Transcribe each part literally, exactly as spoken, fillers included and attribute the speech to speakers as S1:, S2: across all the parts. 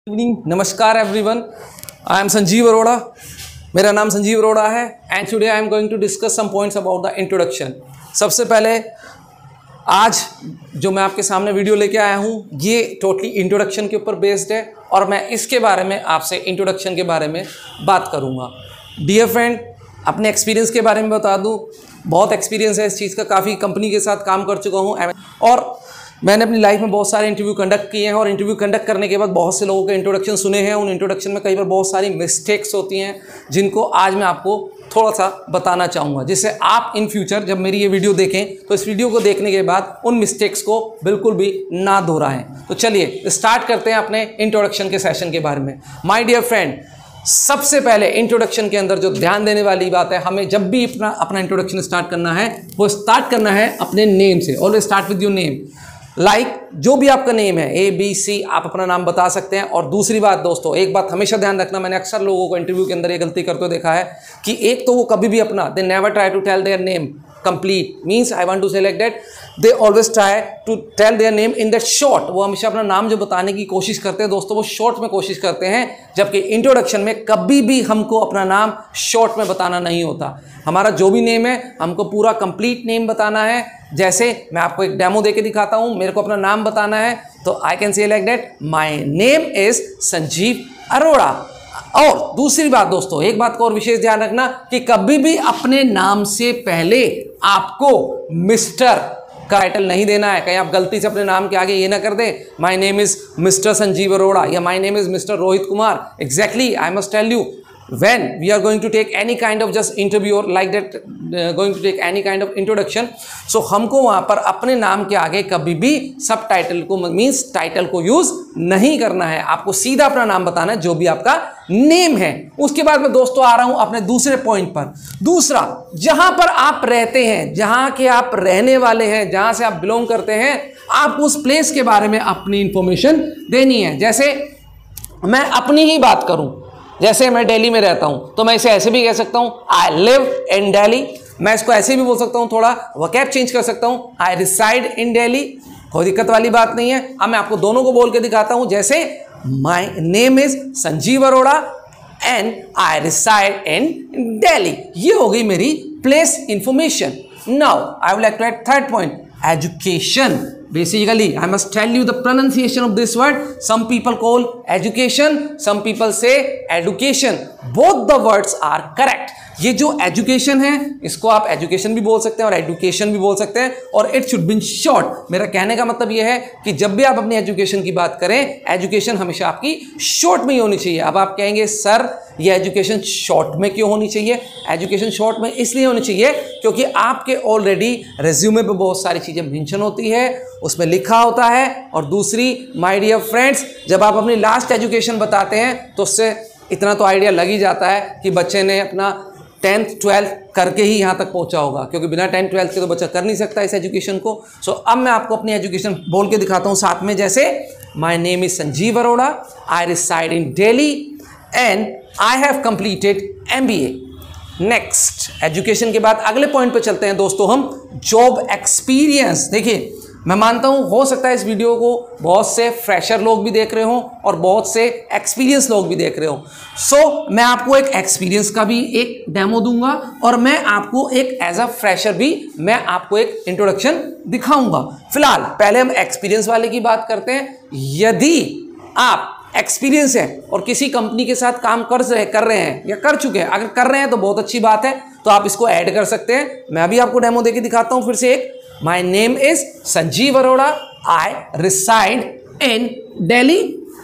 S1: Evening, नमस्कार everyone. I am Sanjeev Arora. मेरा नाम संजीव अरोड़ा है and today I am going to discuss some points about the introduction. सबसे पहले आज जो मैं आपके सामने वीडियो लेके आया हूँ ये टोटली इंट्रोडक्शन के ऊपर बेस्ड है और मैं इसके बारे में आपसे इंट्रोडक्शन के बारे में बात करूँगा। डियर फ्रेंड, अपने एक्सपीरियंस के बारे में बता दूँ, बहुत एक्सपीरियंस है इस चीज़ का, काफ़ी कंपनी के साथ काम कर चुका हूँ और मैंने अपनी लाइफ में बहुत सारे इंटरव्यू कंडक्ट किए हैं और इंटरव्यू कंडक्ट करने के बाद बहुत से लोगों के इंट्रोडक्शन सुने हैं। उन इंट्रोडक्शन में कई बार बहुत सारी मिस्टेक्स होती हैं जिनको आज मैं आपको थोड़ा सा बताना चाहूँगा, जिससे आप इन फ्यूचर जब मेरी ये वीडियो देखें तो इस वीडियो को देखने के बाद उन मिस्टेक्स को बिल्कुल भी ना दोहराएं। तो चलिए स्टार्ट करते हैं अपने इंट्रोडक्शन के सेशन के बारे में। माय डियर फ्रेंड, सबसे पहले इंट्रोडक्शन के अंदर जो ध्यान देने वाली बात है, हमें जब भी अपना अपना इंट्रोडक्शन स्टार्ट करना है वो स्टार्ट करना है अपने नेम से। Always start with your name. Like like, जो भी आपका नेम है, ए बी सी, आप अपना नाम बता सकते हैं। और दूसरी बात दोस्तों, एक बात हमेशा ध्यान रखना, मैंने अक्सर लोगों को इंटरव्यू के अंदर ये गलती करते हुए देखा है कि एक तो वो कभी भी अपना they never try to tell their name complete, means I want to say like that they always try to tell their name in that short. वो हमेशा अपना नाम जो बताने की कोशिश करते हैं दोस्तों, वो शॉर्ट में कोशिश करते हैं, जबकि इंट्रोडक्शन में कभी भी हमको अपना नाम शॉर्ट में बताना नहीं होता। हमारा जो भी नेम है हमको पूरा कंप्लीट नेम बताना है। जैसे मैं आपको एक डेमो देके दिखाता हूं, मेरे को अपना नाम बताना है तो I can say like that my name is Sanjeev Arora. और दूसरी बात दोस्तों, एक बात को और विशेष ध्यान रखना कि कभी भी अपने नाम से पहले आपको मिस्टर का टाइटल नहीं देना है। कहीं आप गलती से अपने नाम के आगे ये ना कर दें my name is mister Sanjeev Arora या my name is mister Rohit Kumar. Exactly, I must tell you, when we are going to take any kind of just interview or like that uh, going to take any kind of introduction, so हमको वहाँ पर अपने नाम के आगे कभी भी सब टाइटल को मीन्स टाइटल को यूज नहीं करना है। आपको सीधा अपना नाम बताना है जो भी आपका नेम है। उसके बाद मैं दोस्तों आ रहा हूँ अपने दूसरे पॉइंट पर। दूसरा, जहाँ पर आप रहते हैं, जहाँ के आप रहने वाले हैं, जहाँ से आप बिलोंग करते हैं, आप उस प्लेस के बारे में अपनी इंफॉर्मेशन देनी है। जैसे मैं अपनी ही बात करूँ, जैसे मैं दिल्ली में रहता हूं तो मैं इसे ऐसे भी कह सकता हूं आई लिव इन दिल्ली। मैं इसको ऐसे भी बोल सकता हूं, थोड़ा वोकैब चेंज कर सकता हूं, आई रिसाइड इन दिल्ली। कोई दिक्कत वाली बात नहीं है। अब मैं आपको दोनों को बोल के दिखाता हूं। जैसे my name is Sanjeev Arora and I reside in Delhi. ये हो गई मेरी place information. Now I would like to add third point, education. Basically, I must tell you the pronunciation of this word. Some people call education, some people say education. Both the words are correct. ये जो education है इसको आप education भी बोल सकते हैं और एडुकेशन भी बोल सकते हैं और इट शुड बी शॉर्ट। मेरा कहने का मतलब ये है कि जब भी आप अपनी एजुकेशन की बात करें, एजुकेशन हमेशा आपकी शॉर्ट में ही होनी चाहिए। अब आप कहेंगे सर ये एजुकेशन शॉर्ट में क्यों होनी चाहिए? एजुकेशन शॉर्ट में इसलिए होनी चाहिए क्योंकि आपके ऑलरेडी रेज्यूमे पे बहुत सारी चीज़ें मेंशन होती है, उसमें लिखा होता है। और दूसरी, माय डियर फ्रेंड्स, जब आप अपनी लास्ट एजुकेशन बताते हैं तो उससे इतना तो आइडिया लग ही जाता है कि बच्चे ने अपना टेंथ ट्वेल्थ करके ही यहाँ तक पहुँचा होगा, क्योंकि बिना टेंथ ट्वेल्थ के तो बच्चा कर नहीं सकता इस एजुकेशन को। सो so, अब मैं आपको अपनी एजुकेशन बोल के दिखाता हूँ साथ में। जैसे my name is Sanjeev Arora, I reside in Delhi and I have completed M B A. Next, education के बाद अगले पॉइंट पे चलते हैं दोस्तों हम, जॉब एक्सपीरियंस। देखिए, मैं मानता हूँ हो सकता है इस वीडियो को बहुत से फ्रेशर लोग भी देख रहे हों और बहुत से एक्सपीरियंस लोग भी देख रहे हों। सो so, मैं आपको एक एक्सपीरियंस का भी एक डेमो दूंगा और मैं आपको एक एज अ फ्रेशर भी मैं आपको एक इंट्रोडक्शन दिखाऊंगा। फिलहाल पहले हम एक्सपीरियंस वाले की बात करते हैं। यदि आप एक्सपीरियंस है और किसी कंपनी के साथ काम कर रहे कर रहे हैं या कर चुके हैं, अगर कर रहे हैं तो बहुत अच्छी बात है, तो आप इसको ऐड कर सकते हैं। मैं अभी आपको डेमो देके दिखाता हूँ फिर से एक। My name is Sanjeev Arora. I reside in Delhi.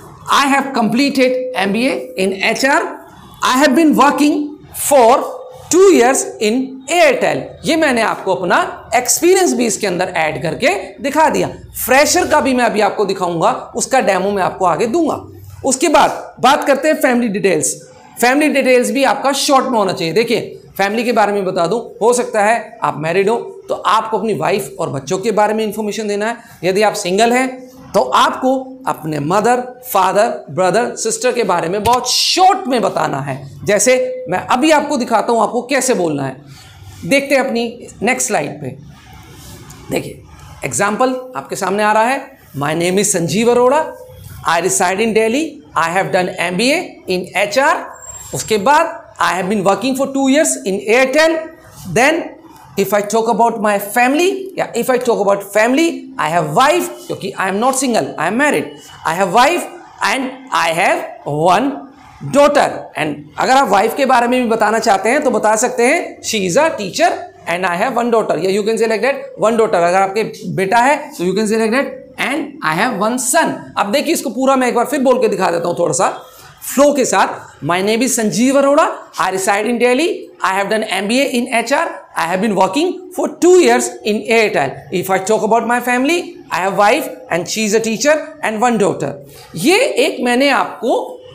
S1: I have completed M B A in H R. I have been working for two years in Airtel. ये मैंने आपको अपना एक्सपीरियंस भी इसके अंदर ऐड करके दिखा दिया। फ्रेशर का भी मैं अभी आपको दिखाऊंगा, उसका डेमो मैं आपको आगे दूंगा। उसके बाद बात करते हैं फैमिली डिटेल्स। फैमिली डिटेल्स भी आपका शॉर्ट में होना चाहिए। देखिए, फैमिली के बारे में बता दूं, हो सकता है आप मैरिड हो तो आपको अपनी वाइफ और बच्चों के बारे में इंफॉर्मेशन देना है। यदि आप सिंगल हैं तो आपको अपने मदर, फादर, ब्रदर, सिस्टर के बारे में बहुत शॉर्ट में बताना है। जैसे मैं अभी आपको दिखाता हूं आपको कैसे बोलना है। देखते हैं अपनी नेक्स्ट स्लाइड पे। देखिए, एग्जाम्पल आपके सामने आ रहा है। My name is Sanjeev Arora, I reside in Delhi, I have done MBA in HR. उसके बाद I have been working for two years in Airtel. Then if I talk about my family, yeah, if I talk about family, I have wife, क्योंकि I am not single, I am married. I have wife and I have one daughter. And अगर आप wife के बारे में भी बताना चाहते हैं तो बता सकते हैं she is a teacher and I have one daughter. या you can say like that, one daughter. अगर आपके बेटा है तो you can say like that and I have one son. अब देखिए इसको पूरा मैं एक बार फिर बोल के दिखा देता हूँ थोड़ा सा फ्लो के साथ। My name is Sanjeev Arora, I reside in Delhi, I have done MBA in HR, I have been working for two years in Airtel. If I talk about my family, I have wife and she is a teacher and one daughter. ये एक मैंने आपको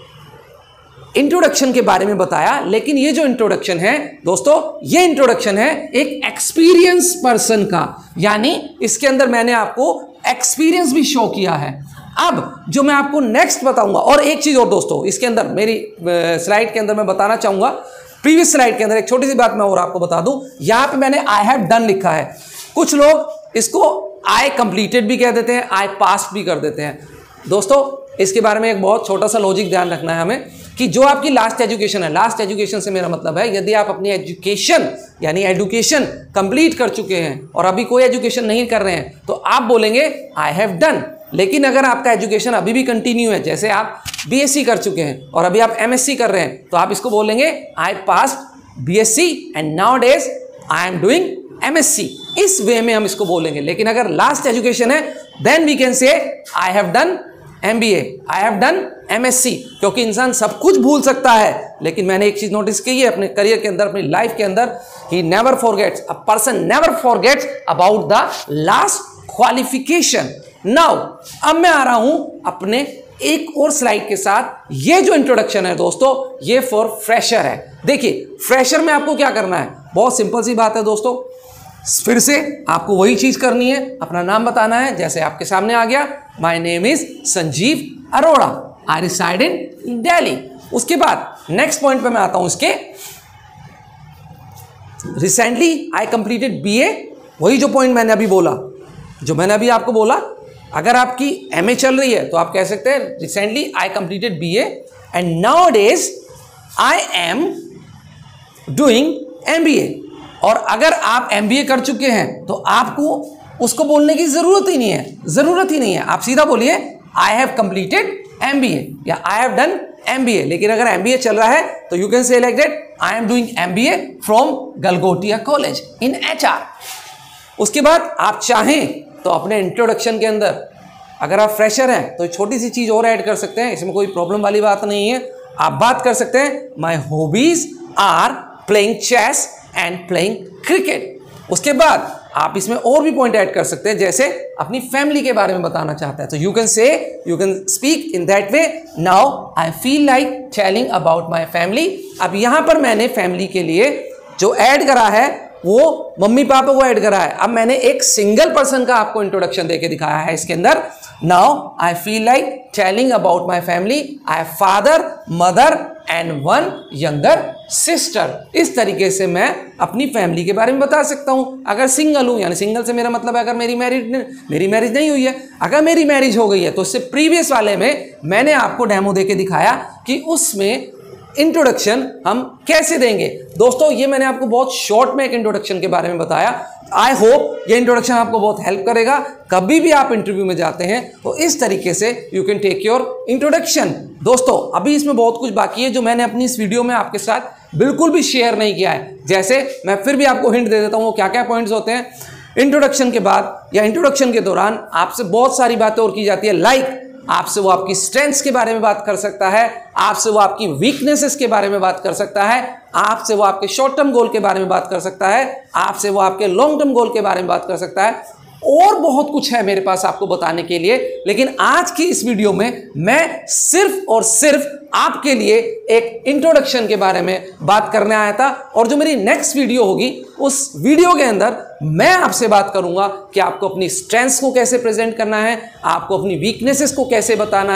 S1: introduction के बारे में बताया, लेकिन ये जो इंट्रोडक्शन है दोस्तों, ये इंट्रोडक्शन है एक एक्सपीरियंस पर्सन का, यानी इसके अंदर मैंने आपको एक्सपीरियंस भी शो किया है। अब जो मैं आपको नेक्स्ट बताऊंगा, और एक चीज और दोस्तों, इसके अंदर मेरी स्लाइड के अंदर मैं बताना चाहूंगा, प्रीवियस स्लाइड के अंदर एक छोटी सी बात मैं और आपको बता दूं। यहां पे मैंने आई हैव डन लिखा है, कुछ लोग इसको आई कंप्लीटेड भी कह देते हैं, आई पास्ट भी कर देते हैं। दोस्तों इसके बारे में एक बहुत छोटा सा लॉजिक ध्यान रखना है हमें, कि जो आपकी लास्ट एजुकेशन है, लास्ट एजुकेशन से मेरा मतलब है यदि आप अपनी एजुकेशन यानी एजुकेशन कंप्लीट कर चुके हैं और अभी कोई एजुकेशन नहीं कर रहे हैं तो आप बोलेंगे आई हैव डन। लेकिन अगर आपका एजुकेशन अभी भी कंटिन्यू है, जैसे आप बीएससी कर चुके हैं और अभी आप एमएससी कर रहे हैं, तो आप इसको बोलेंगे I passed BSc and nowadays I am doing MSc. इस वे में हम इसको बोलेंगे। लेकिन अगर लास्ट एजुकेशन है then we can say I have done MBA, I have done MSc. क्योंकि इंसान सब कुछ भूल सकता है, लेकिन मैंने एक चीज नोटिस की है अपने करियर के अंदर, अपनी लाइफ के अंदर, he never forgets, a person never forgets about the last qualification. Now अब मैं आ रहा हूं अपने एक और स्लाइड के साथ। ये जो इंट्रोडक्शन है दोस्तों, ये फॉर फ्रेशर है। देखिए फ्रेशर में आपको क्या करना है, बहुत सिंपल सी बात है दोस्तों। फिर से आपको वही चीज करनी है, अपना नाम बताना है, जैसे आपके सामने आ गया, my name is Sanjeev Arora, I reside in Delhi. उसके बाद नेक्स्ट पॉइंट पे मैं आता हूं इसके, रिसेंटली आई कंप्लीटेड बीए। वही जो पॉइंट मैंने अभी बोला, जो मैंने अभी आपको बोला, अगर आपकी एमए चल रही है तो आप कह सकते हैं recently I completed BA and nowadays I am doing MBA. और अगर आप एमबीए कर चुके हैं तो आपको उसको बोलने की जरूरत ही नहीं है, जरूरत ही नहीं है। आप सीधा बोलिए आई हैव कंप्लीटेड एमबीए या आई हैव डन एमबीए। लेकिन अगर एमबीए चल रहा है तो you can say like that I am doing MBA from Galgotia college in HR. उसके बाद आप चाहें तो अपने इंट्रोडक्शन के अंदर, अगर आप फ्रेशर हैं तो छोटी सी चीज और ऐड कर सकते हैं, इसमें कोई प्रॉब्लम वाली बात नहीं है। आप बात कर सकते हैं my hobbies are playing chess and playing cricket. उसके बाद आप इसमें और भी पॉइंट ऐड कर सकते हैं, जैसे अपनी फैमिली के बारे में बताना चाहते हैं तो you can say you can speak in that way, now I feel like telling about my family. अब यहां पर मैंने फैमिली के लिए जो ऐड करा है वो मम्मी पापा को ऐड करा है। अब मैंने एक सिंगल पर्सन का आपको इंट्रोडक्शन देके दिखाया है इसके अंदर, now I feel like telling about my family, I have father mother and one younger sister. इस तरीके से मैं अपनी फैमिली के बारे में बता सकता हूं। अगर सिंगल हूं, यानी सिंगल से मेरा मतलब है अगर मेरी मैरिज मेरी मैरिज नहीं हुई है, अगर मेरी मैरिज हो गई है तो इससे प्रीवियस वाले में मैंने आपको डेमो देके दिखाया कि उसमें इंट्रोडक्शन हम कैसे देंगे। दोस्तों ये मैंने आपको बहुत शॉर्ट में एक इंट्रोडक्शन के बारे में बताया। आई होप ये इंट्रोडक्शन आपको बहुत हेल्प करेगा। कभी भी आप इंटरव्यू में जाते हैं तो इस तरीके से you can take your introduction. दोस्तों अभी इसमें बहुत कुछ बाकी है जो मैंने अपनी इस वीडियो में आपके साथ बिल्कुल भी शेयर नहीं किया है। जैसे मैं फिर भी आपको हिंट दे देता हूँ वो क्या क्या पॉइंट्स होते हैं। इंट्रोडक्शन के बाद या इंट्रोडक्शन के दौरान आपसे बहुत सारी बातें और की जाती है, लाइक आपसे वो आपकी स्ट्रेंथ्स के बारे में बात कर सकता है, आपसे वो आपकी वीकनेसेस के बारे में बात कर सकता है, आपसे वो आपके शॉर्ट टर्म गोल के बारे में बात कर सकता है, आपसे वो आपके लॉन्ग टर्म गोल के बारे में बात कर सकता है, और बहुत कुछ है मेरे पास आपको बताने के लिए। लेकिन आज की इस वीडियो में मैं सिर्फ और सिर्फ आपके लिए एक इंट्रोडक्शन के बारे में बात करने आया था। और जो मेरी नेक्स्ट वीडियो होगी उस वीडियो के अंदर मैं आपसे बात करूंगा कि आपको अपनी स्ट्रेंथ्स को कैसे प्रेजेंट करना है, आपको अपनी वीकनेसेस को कैसे बताना है,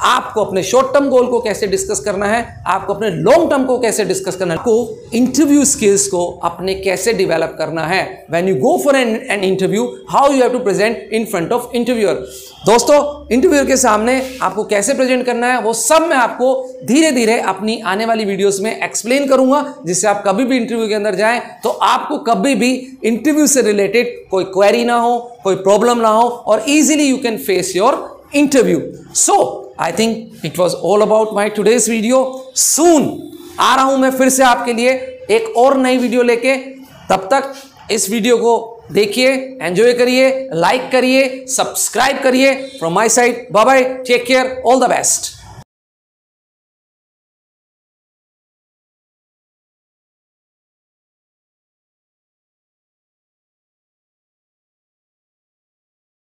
S1: आपको अपने शॉर्ट टर्म गोल को कैसे डिस्कस करना है, आपको अपने लॉन्ग टर्म को कैसे डिस्कस करना है, आपको इंटरव्यू स्किल्स को अपने कैसे डेवलप करना है। When you go for an an interview, how you have to present in front of interviewer. दोस्तों, इंटरव्यूअर के सामने आपको कैसे प्रेजेंट करना है वो सब मैं आपको धीरे धीरे अपनी आने वाली वीडियोस में एक्सप्लेन करूंगा, जिससे आप कभी भी इंटरव्यू के अंदर जाएं तो आपको कभी भी इंटरव्यू से रिलेटेड कोई क्वेरी ना हो, कोई प्रॉब्लम ना हो, और easily you can face your interview. So I think it was all about my today's video. Soon आ रहा हूं मैं फिर से आपके लिए एक और नई वीडियो लेके। तब तक इस वीडियो को देखिए, एंजॉय करिए, लाइक करिए, सब्सक्राइब करिए। From my side, bye bye, take care, all the best.